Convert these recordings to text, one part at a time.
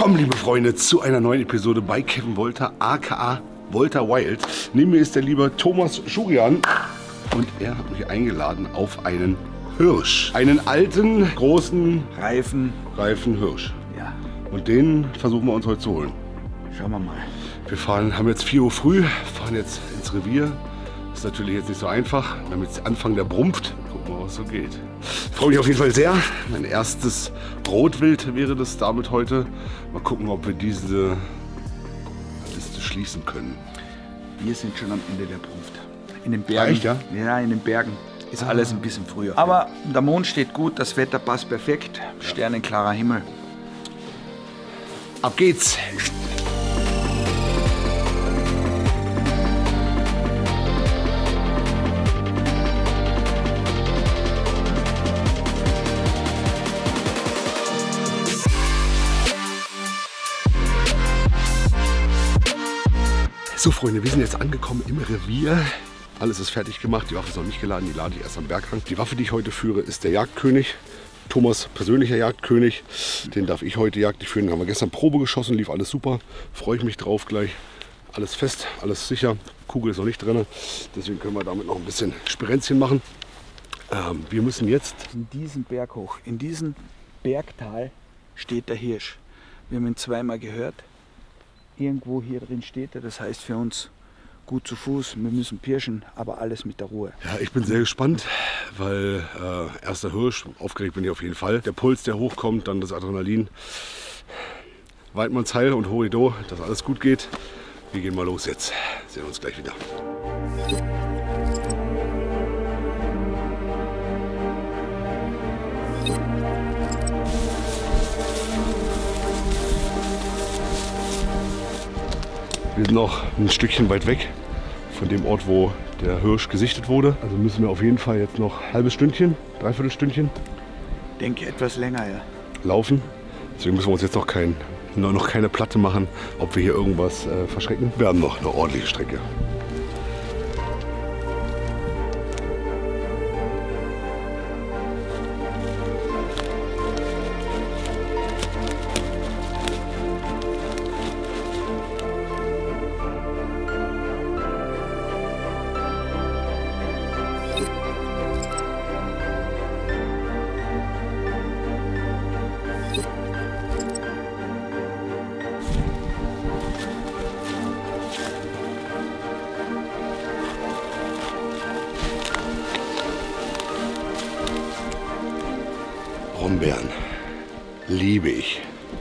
Willkommen, liebe Freunde, zu einer neuen Episode bei Kevin Wolter, aka Wolter Wild. Neben mir ist der liebe Thomas Schurian und er hat mich eingeladen auf einen Hirsch. Einen alten, großen, reifen Hirsch. Ja. Und den versuchen wir uns heute zu holen. Schauen wir mal. Wir haben jetzt 4 Uhr früh, fahren jetzt ins Revier. Ist natürlich jetzt nicht so einfach. Wir haben jetzt Anfang der Brumpft. Gucken wir mal, was so geht. Ich freue mich auf jeden Fall sehr. Mein erstes Rotwild wäre das damit heute. Mal gucken, ob wir diese Liste schließen können. Wir sind schon am Ende der Brumpft. In den Bergen. Echt, ja? Ja, in den Bergen ist alles ein bisschen früher. Aber der Mond steht gut, das Wetter passt perfekt. Sternenklarer Himmel. Ab geht's! So Freunde, wir sind jetzt angekommen im Revier. Alles ist fertig gemacht, die Waffe ist noch nicht geladen, die lade ich erst am Berghang. Die Waffe, die ich heute führe, ist der Jagdkönig. Thomas persönlicher Jagdkönig. Den darf ich heute jagdlich führen. Den haben wir gestern Probe geschossen, lief alles super. Freue ich mich drauf gleich. Alles fest, alles sicher. Kugel ist noch nicht drin. Deswegen können wir damit noch ein bisschen Spirenzchen machen. Wir müssen jetzt... In diesem Berg hoch, in diesem Bergtal steht der Hirsch. Wir haben ihn zweimal gehört. Irgendwo hier drin steht er, das heißt für uns gut zu Fuß, wir müssen pirschen, aber alles mit der Ruhe. Ja, ich bin sehr gespannt, weil erster Hirsch, aufgeregt bin ich auf jeden Fall. Der Puls, der hochkommt, dann das Adrenalin. Weidmannsheil und Horido, dass alles gut geht. Wir gehen mal los jetzt, sehen uns gleich wieder. Wir sind noch ein Stückchen weit weg von dem Ort, wo der Hirsch gesichtet wurde. Also müssen wir auf jeden Fall jetzt noch ein halbes Stündchen, dreiviertel Stündchen. Denke etwas länger, ja. Laufen. Deswegen müssen wir uns jetzt noch keine Platte machen, ob wir hier irgendwas verschrecken. Wir haben noch eine ordentliche Strecke. Brombeeren liebe ich.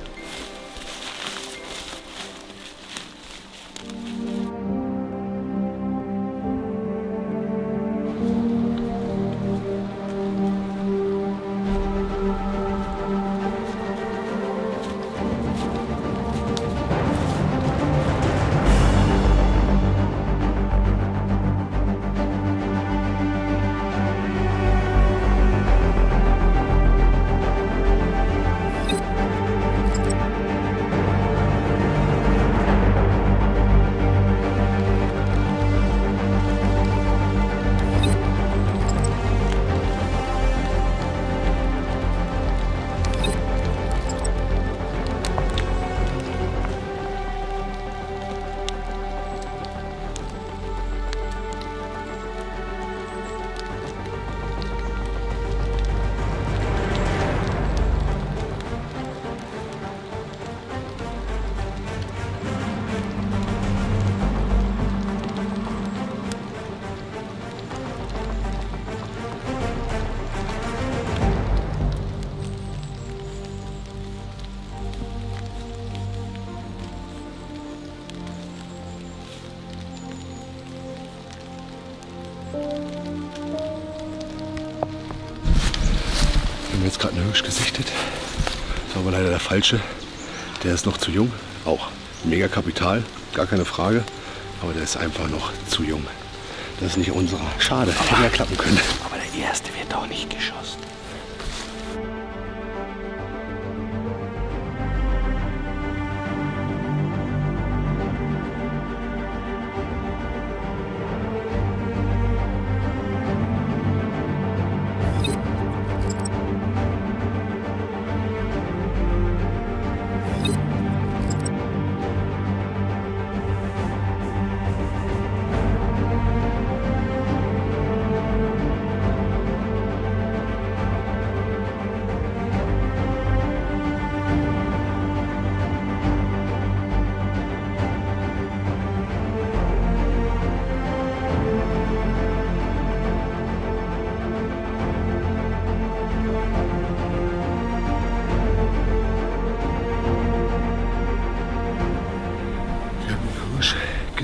Wir haben jetzt gerade einen Hirsch gesichtet. Das war aber leider der falsche. Der ist noch zu jung. Auch mega Kapital, gar keine Frage. Aber der ist einfach noch zu jung. Das ist nicht unserer. Schade, hätte ja klappen können. Aber der erste wird auch nicht geschossen.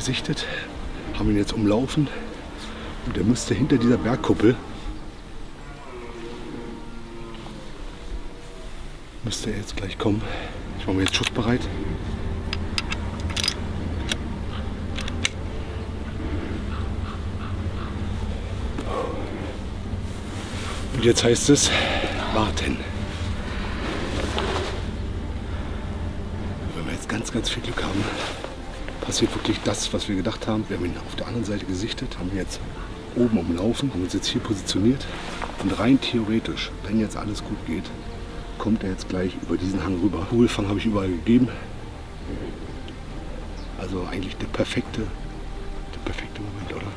gesichtet, haben ihn jetzt umlaufen und er müsste hinter dieser Bergkuppel, müsste er jetzt gleich kommen. Ich mache mir jetzt schussbereit. Und jetzt heißt es warten. Wenn wir jetzt ganz viel Glück haben, passiert wirklich das, was wir gedacht haben. Wir haben ihn auf der anderen Seite gesichtet, haben ihn jetzt oben umlaufen, haben uns jetzt hier positioniert. Und rein theoretisch, wenn jetzt alles gut geht, kommt er jetzt gleich über diesen Hang rüber. Kugelfang habe ich überall gegeben. Also eigentlich der perfekte Moment, oder?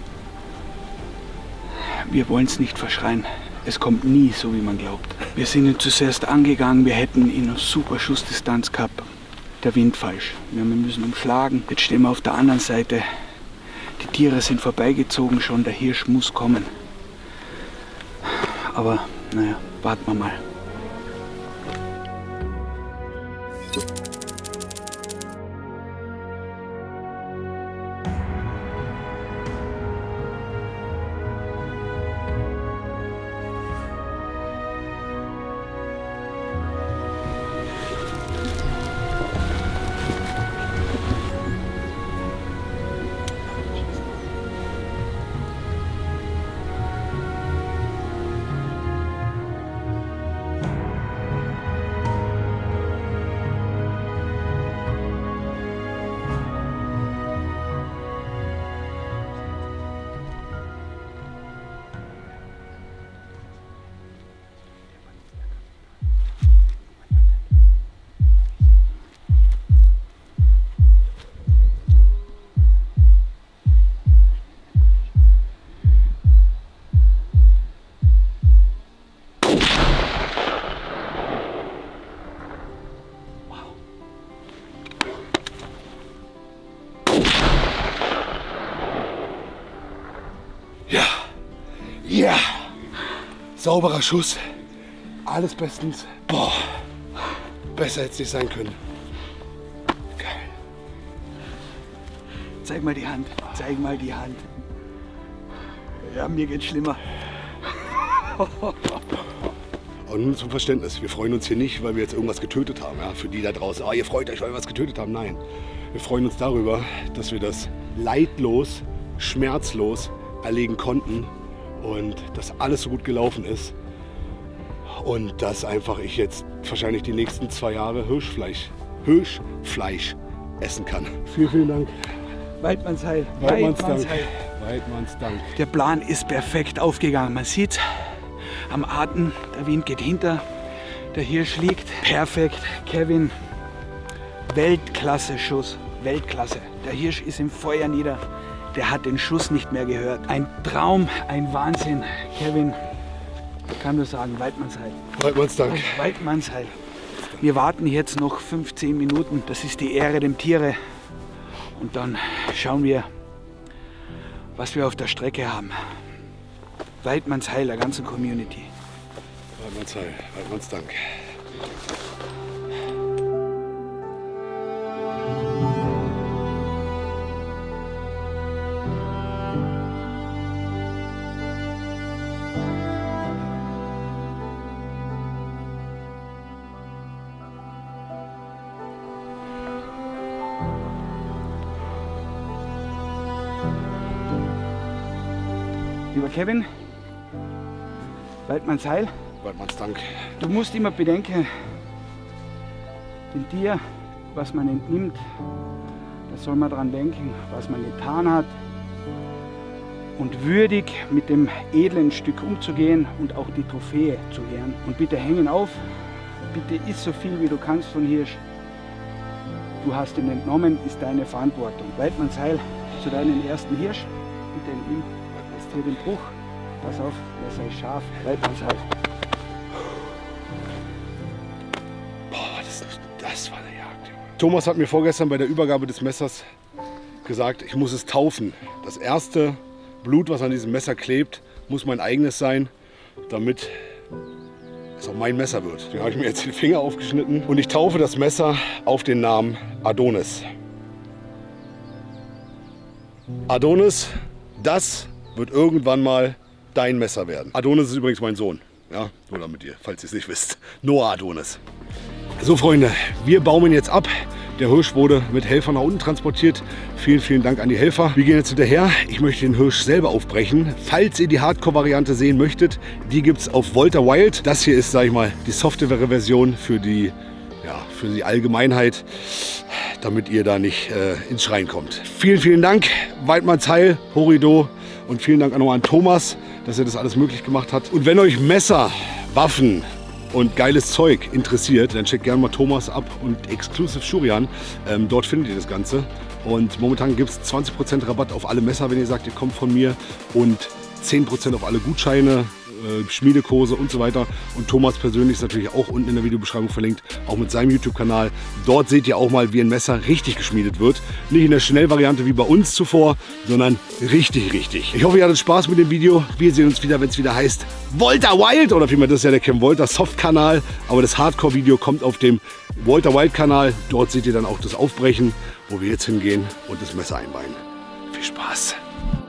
Wir wollen es nicht verschreien. Es kommt nie so, wie man glaubt. Wir sind ihn zuerst angegangen, wir hätten ihn auf super Schussdistanz gehabt. Der Wind falsch. Wir müssen umschlagen. Jetzt stehen wir auf der anderen Seite. Die Tiere sind vorbeigezogen schon, der Hirsch muss kommen. Aber naja, warten wir mal. Ja, sauberer Schuss, alles bestens. Boah, besser hätte es nicht sein können. Geil. Zeig mal die Hand, zeig mal die Hand. Ja, mir geht's schlimmer. Und nun zum Verständnis, wir freuen uns hier nicht, weil wir jetzt irgendwas getötet haben. Ja? Für die da draußen, ihr freut euch, weil wir was getötet haben. Nein, wir freuen uns darüber, dass wir das leidlos, schmerzlos erlegen konnten. Und dass alles so gut gelaufen ist und dass einfach ich jetzt wahrscheinlich die nächsten 2 Jahre Hirschfleisch essen kann. Vielen Dank. Weidmannsheil. Weidmannsdank. Der Plan ist perfekt aufgegangen. Man sieht am Atem, der Wind geht hinter, der Hirsch liegt. Perfekt. Kevin, Weltklasse-Schuss. Weltklasse. Der Hirsch ist im Feuer nieder. Der hat den Schuss nicht mehr gehört. Ein Traum, ein Wahnsinn. Kevin, ich kann nur sagen, Weidmannsheil. Weidmannsdank. Weidmannsheil. Wir warten jetzt noch 15 Minuten. Das ist die Ehre dem Tiere. Und dann schauen wir, was wir auf der Strecke haben. Weidmannsheil der ganzen Community. Weidmannsheil, Weidmannsdank. Lieber Kevin, Weidmannsheil. Weidmannsdank. Du musst immer bedenken, dem Tier, was man entnimmt, da soll man dran denken, was man getan hat. Und würdig mit dem edlen Stück umzugehen und auch die Trophäe zu ehren. Und bitte hängen auf, bitte iss so viel wie du kannst von Hirsch. Du hast ihn entnommen, ist deine Verantwortung. Weidmannsheil zu deinem ersten Hirsch, bitte entnimm. Hier den Bruch. Pass auf, Messer ist scharf. Weidmannsheil. Boah, das war eine Jagd. Thomas hat mir vorgestern bei der Übergabe des Messers gesagt, ich muss es taufen. Das erste Blut, was an diesem Messer klebt, muss mein eigenes sein, damit es auch mein Messer wird. Deswegen habe ich mir jetzt den Finger aufgeschnitten und ich taufe das Messer auf den Namen Adonis. Adonis, das wird irgendwann mal dein Messer werden. Adonis ist übrigens mein Sohn. Ja, nur damit ihr, falls ihr es nicht wisst. Noah Adonis. So Freunde, wir baumeln jetzt ab. Der Hirsch wurde mit Helfern nach unten transportiert. Vielen, vielen Dank an die Helfer. Wir gehen jetzt hinterher. Ich möchte den Hirsch selber aufbrechen. Falls ihr die Hardcore-Variante sehen möchtet, die gibt es auf Volta Wild. Das hier ist, sage ich mal, die softere Version für die Allgemeinheit, damit ihr da nicht ins Schreien kommt. Vielen, vielen Dank, Weidmanns Heil, Horido, und vielen Dank auch noch an Thomas, dass er das alles möglich gemacht hat. Und wenn euch Messer, Waffen und geiles Zeug interessiert, dann checkt gerne mal Thomas ab und Exclusive Shurian. Dort findet ihr das Ganze. Und momentan gibt es 20% Rabatt auf alle Messer, wenn ihr sagt, ihr kommt von mir, und 10% auf alle Gutscheine, Schmiedekurse und so weiter. Und Thomas persönlich ist natürlich auch unten in der Videobeschreibung verlinkt, auch mit seinem YouTube-Kanal. Dort seht ihr auch mal, wie ein Messer richtig geschmiedet wird. Nicht in der Schnellvariante wie bei uns zuvor, sondern richtig, richtig. Ich hoffe, ihr hattet Spaß mit dem Video. Wir sehen uns wieder, wenn es wieder heißt Volta Wild, oder vielmehr, das ist ja der Cam Volta Soft-Kanal, aber das Hardcore-Video kommt auf dem Volta Wild-Kanal. Dort seht ihr dann auch das Aufbrechen, wo wir jetzt hingehen und das Messer einweihen. Viel Spaß!